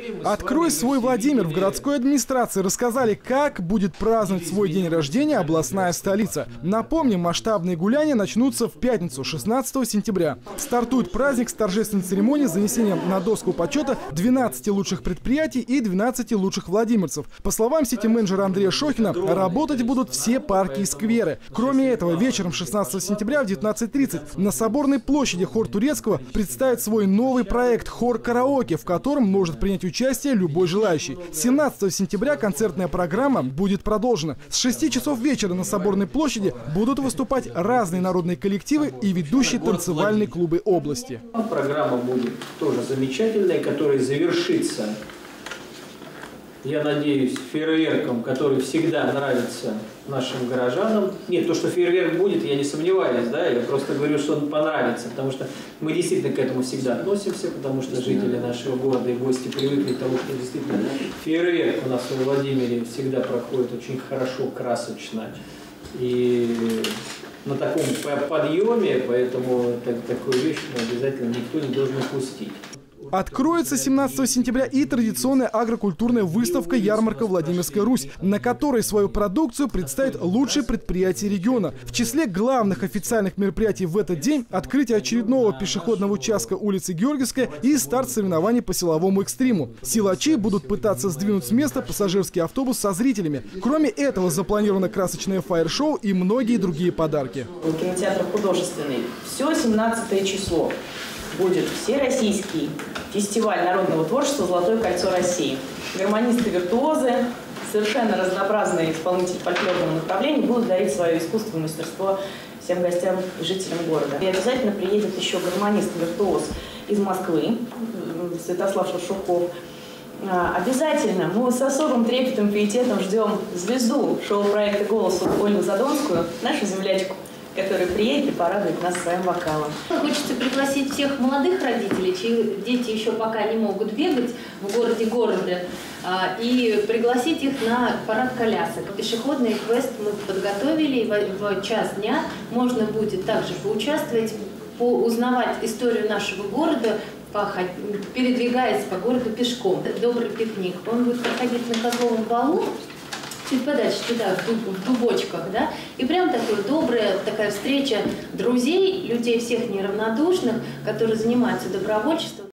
«Открой свой Владимир» в городской администрации рассказали, как будет праздновать свой день рождения областная столица. Напомним, масштабные гуляния начнутся в пятницу, 16 сентября. Стартует праздник с торжественной церемонией с занесением на доску почета 12 лучших предприятий и 12 лучших владимирцев. По словам сити-менеджера Андрея Шохина, работать будут все парки и скверы. Кроме этого, вечером 16 сентября в 19:30 на Соборной площади хор Турецкого представит свой новый проект «Хор караоке», в котором может принять участие любой желающий. 17 сентября концертная программа будет продолжена. С 6 часов вечера на Соборной площади будут выступать разные народные коллективы и ведущие танцевальные клубы области. Программа будет тоже замечательная, которая завершится, я надеюсь, фейерверком, который всегда нравится нашим горожанам. Нет, то, что фейерверк будет, я не сомневаюсь, да, я просто говорю, что он понравится, потому что мы действительно к этому всегда относимся, потому что жители нашего города и гости привыкли к тому, что действительно фейерверк у нас в Владимире всегда проходит очень хорошо, красочно и на таком подъеме, поэтому такую вещь обязательно никто не должен упустить. Откроется 17 сентября и традиционная агрокультурная выставка «Ярмарка Владимирская Русь», на которой свою продукцию представят лучшие предприятия региона. В числе главных официальных мероприятий в этот день открытие очередного пешеходного участка улицы Георгиевская и старт соревнований по силовому экстриму. Силачи будут пытаться сдвинуть с места пассажирский автобус со зрителями. Кроме этого, запланировано красочное фаер-шоу и многие другие подарки. Кинотеатр художественный. Все 17 число. Будет всероссийский фестиваль народного творчества «Золотое кольцо России». Гармонисты-виртуозы, совершенно разнообразные исполнители фольклорного направления будут дарить свое искусство и мастерство всем гостям и жителям города. И обязательно приедет еще гармонист-виртуоз из Москвы, Святослав Шуршуков. Обязательно мы с особым трепетом и пиететом ждем звезду шоу-проекта «Голос» Ольгу Задонскую, нашу землячку, который приедет и порадует нас своим вокалом. Хочется пригласить всех молодых родителей, чьи дети еще пока не могут бегать в городе, и пригласить их на парад колясок. Пешеходный квест мы подготовили, и в час дня можно будет также поучаствовать, узнавать историю нашего города, передвигаясь по городу пешком. Добрый пикник. Он будет проходить на Козловом валу, чуть подальше туда, в дубочках, да, и прям такая такая встреча друзей, людей всех неравнодушных, которые занимаются добровольчеством.